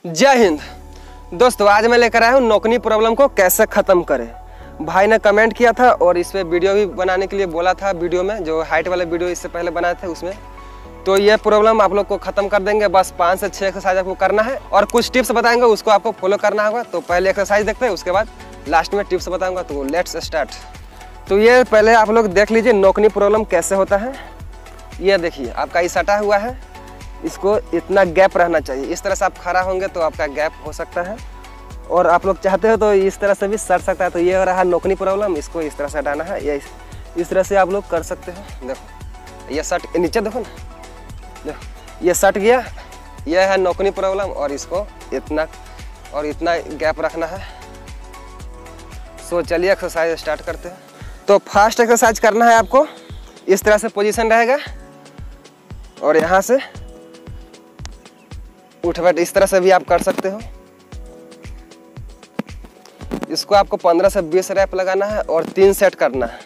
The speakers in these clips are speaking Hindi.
जय हिंद दोस्तों, आज मैं लेकर आया हूँ नौकरी प्रॉब्लम को कैसे ख़त्म करें। भाई ने कमेंट किया था और इस पर वीडियो भी बनाने के लिए बोला था। वीडियो में जो हाइट वाले वीडियो इससे पहले बनाए थे उसमें, तो ये प्रॉब्लम आप लोग को ख़त्म कर देंगे। बस 5 से 6 एक्सरसाइज आपको करना है और कुछ टिप्स बताएंगे, उसको आपको फॉलो करना होगा। तो पहले एक्सरसाइज देखते हैं, उसके बाद लास्ट में टिप्स बताऊँगा। तो लेट्स स्टार्ट। तो ये पहले आप लोग देख लीजिए नौकरी प्रॉब्लम कैसे होता है। ये देखिए आपका ये सटा हुआ है, इसको इतना गैप रहना चाहिए। इस तरह से आप खड़ा होंगे तो आपका गैप हो सकता है, और आप लोग चाहते हो तो इस तरह से भी सट सकता है। तो ये हो रहा है नौकरी प्रॉब्लम, इसको इस तरह से हटाना है। या इस तरह से आप लोग कर सकते हो। देखो ये सट, नीचे देखो ना, देखो ये सट गया। यह है नौकरी प्रॉब्लम, और इसको इतना और इतना गैप रखना है। सो चलिए एक्सरसाइज स्टार्ट करते हैं। तो फर्स्ट एक्सरसाइज करना है आपको, इस तरह से पोजीशन रहेगा और यहाँ से उठ बैठ, इस तरह से भी आप कर सकते हो। इसको आपको 15 से 20 रैप लगाना है और 3 सेट करना है।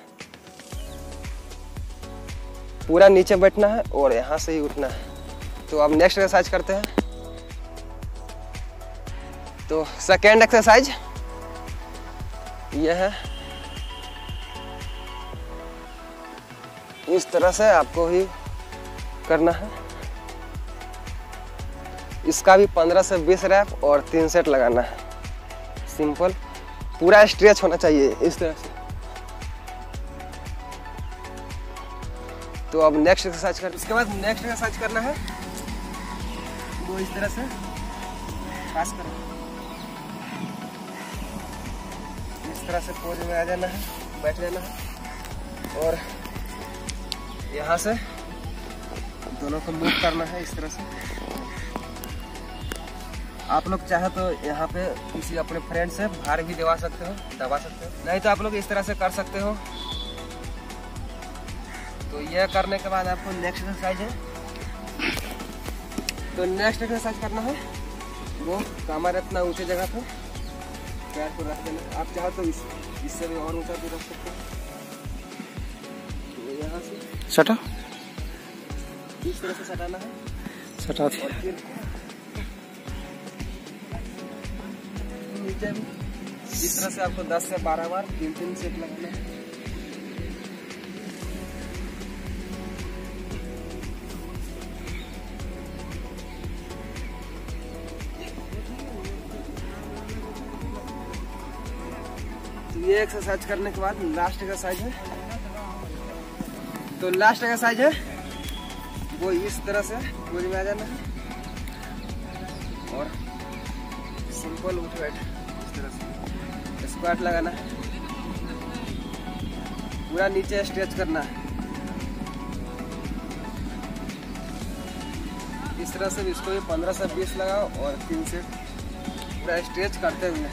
पूरा नीचे बैठना है और यहाँ से ही उठना है। तो अब नेक्स्ट एक्सरसाइज करते हैं। तो सेकेंड एक्सरसाइज यह है, इस तरह से आपको ही करना है। इसका भी 15 से 20 रैप और 3 सेट लगाना है। सिंपल, पूरा स्ट्रेच होना चाहिए इस तरह से। तो अब नेक्स्ट एक्सरसाइज कर, इसके बाद नेक्स्ट एक्सरसाइज करना है वो इस तरह से पास करो। इस तरह से पोज में आ जाना है, बैठ जाना है और यहाँ से दोनों को मूव करना है इस तरह से। आप लोग चाहे तो यहाँ पे किसी अपने फ्रेंड से भार भी दबा सकते हो, नहीं तो आप लोग इस तरह से कर सकते हो। तो यह करने के बाद आपको नेक्स्ट एक्सरसाइज है। तो नेक्स्ट एक्सरसाइज करना है वो कमर इतना ऊंचे जगह पे पैर को रख देना। आप चाहो तो इससे भी और ऊंचा भी रख सकते हो। तो यहाँ से सटा, इस तरह से सटाना है, सटा और फिर नीचे भी इस तरह से आपको 10 से 12 बार 3-3 सेट लगाना है। तो ये एक्सरसाइज करने के बाद लास्ट एक्सरसाइज है। तो लास्ट एक्सरसाइज है वो इस तरह से पोज में आ जाना है और सिंपल उठ बैठ इस तरह से स्क्वाट लगाना है। पूरा नीचे स्ट्रेच करना है इस तरह से। इसको भी 15 से 20 लगाओ और 3 सेट पूरा स्ट्रेच करते हुए।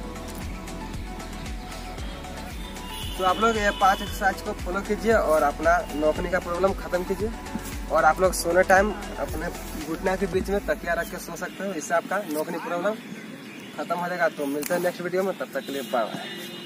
तो आप लोग ये 5 एक्सरसाइज को फॉलो कीजिए और अपना नौकरी का प्रॉब्लम खत्म कीजिए। और आप लोग सोने टाइम अपने घुटना के बीच में तकिया रख के सो सकते हो, इससे आपका नौकरी प्रॉब्लम खत्म हो जाएगा। तो मिलते हैं नेक्स्ट वीडियो में, तब तक के लिए बाय।